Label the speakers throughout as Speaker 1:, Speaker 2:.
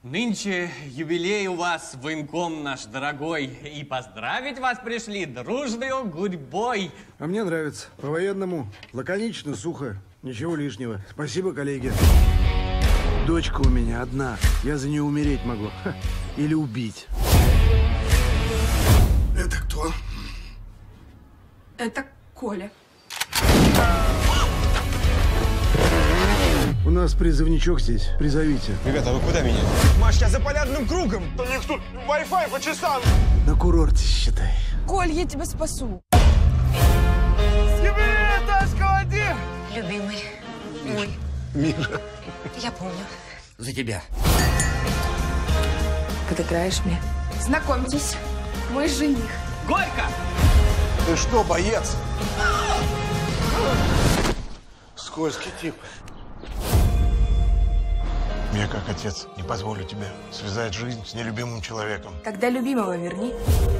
Speaker 1: Нынче юбилей у вас, военком наш дорогой, и поздравить вас пришли дружною гурьбой.
Speaker 2: А мне нравится. По-военному. Лаконично, сухо. Ничего лишнего. Спасибо, коллеги. Дочка у меня одна. Я за нее умереть могу. Ха. Или убить.
Speaker 3: Это кто?
Speaker 4: Это Коля.
Speaker 2: У нас призывничок здесь. Призовите.
Speaker 5: Ребята, вы куда меня?
Speaker 3: Маш, я за полярным кругом. У них тут Wi-Fi по часам.
Speaker 2: На курорте, считай.
Speaker 4: Коль, я тебя спасу.
Speaker 3: Юбилей этажка 1.
Speaker 6: Любимый мой.
Speaker 3: Миша.
Speaker 6: Я помню.
Speaker 5: За тебя.
Speaker 4: Подыграешь мне? Знакомьтесь, мой жених.
Speaker 1: Горько!
Speaker 3: Ты что, боец? Скользкий тип.
Speaker 7: Я, как отец, не позволю тебе связать жизнь с нелюбимым человеком.
Speaker 4: Тогда любимого верни.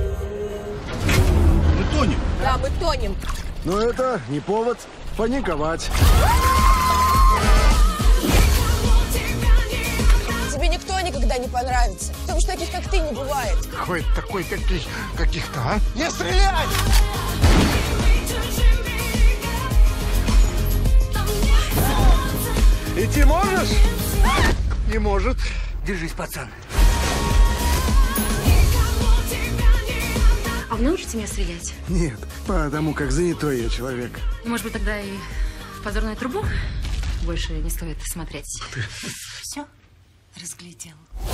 Speaker 3: Мы тонем.
Speaker 6: Да, мы тонем.
Speaker 2: Но это не повод паниковать.
Speaker 6: Тебе никто никогда не понравится, потому что таких, как ты, не бывает.
Speaker 7: Какой такой каких-то, а?
Speaker 3: Не стрелять! Идти можешь?
Speaker 7: Не может.
Speaker 5: Держись, пацан.
Speaker 8: А вы научите меня стрелять?
Speaker 2: Нет, потому как занятой я человек.
Speaker 8: Может быть, тогда и в позорную трубу больше не стоит смотреть.
Speaker 6: Все разглядел.